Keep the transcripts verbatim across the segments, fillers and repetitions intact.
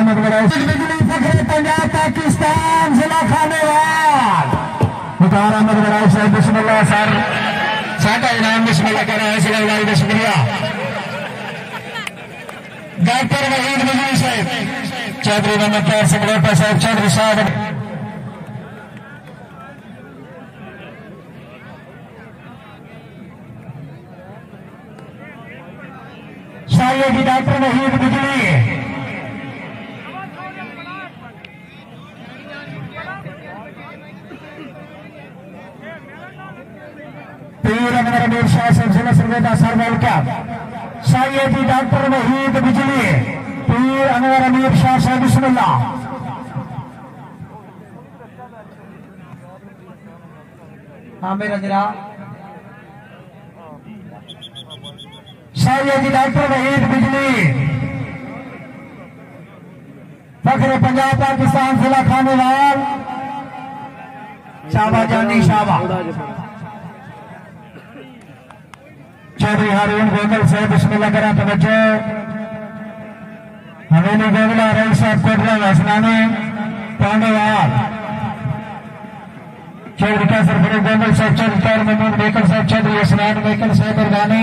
अहमद बड़ाई बिजली फखरे पंजाब पाकिस्तान जिला खानेवाल मुख्तार अहमद बड़ाई साहब बिस्मिल्लाह सर साका इनाम बिस्मिल्लाह कर रहे हैं सिलाई शुक्रिया डॉक्टर वहीद बिजली साहब चौधरी मोहम्मद प्यार सिंह रोपा साहब चौधरी साहब शायद डॉक्टर वहीद बिजली पीर अनवर अमीर शाह साहब जिला सरगोदा सरवाल का शायद डॉक्टर वहीद बिजली पीर अनवर अमीर शाह साहब बिस्मिल्लाह हाँ मेरा जरा शायद डॉक्टर वहीद बिजली फखरे पंजाब पाकिस्तान जिला खानेवाल शाबा जानी शाबा चौधरी हारून गोगल साहब बिस्मिल्लाह करा तवज्जो हवेली गोगला रई साहब कोटला वसनानी पांडेवाल चौधरी कैसर फरूक गोगल साहब चौधरी तौर महमूद मेकर साहब चौधरी हसनैन मेकर साहब अरगानी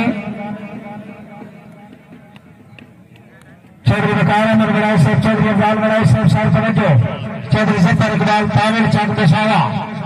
चौधरी वकार अहमद बड़ाई साहब चौधरी अफजाल बड़ाई साहब साहब तवज्जो चौधरी जफर इकबाल तामिल चक पेशावा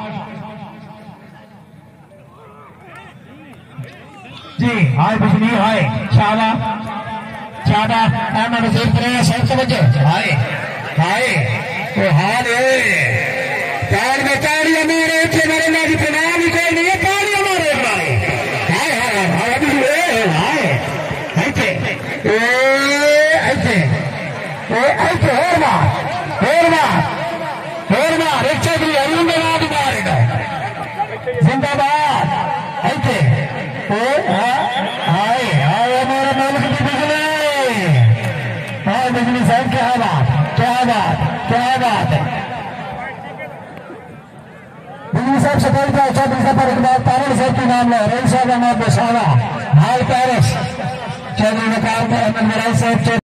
जी हाय बिजली हाय शाबा शाबा अहमद वजीर परेश साहब तवज्जो हाय हाय ओ हाल है ताल में तालियां मेरे थे मेरे नाजी प्रणाम ही कोई नहीं है तालियां मारे भाई हाय हाय हाय बिजली हाय ऐसे ए ऐसे ए ऐसे और मार और मार और मार एक चौधरी अरुण ने नाद मारेगा जिंदाबाद ऐसे ओ हाय हाय हमारा मुल्क की बिजली हाय बिजली साहब क्या बात क्या बात क्या बात है बिजली साहब सफाई का चौधरी सफर इकबाल तारिक साहब के नाम लो रई साहब अहमद बेसावा हाल पेरिस चौधरी वकार अहमद बड़ाई साहब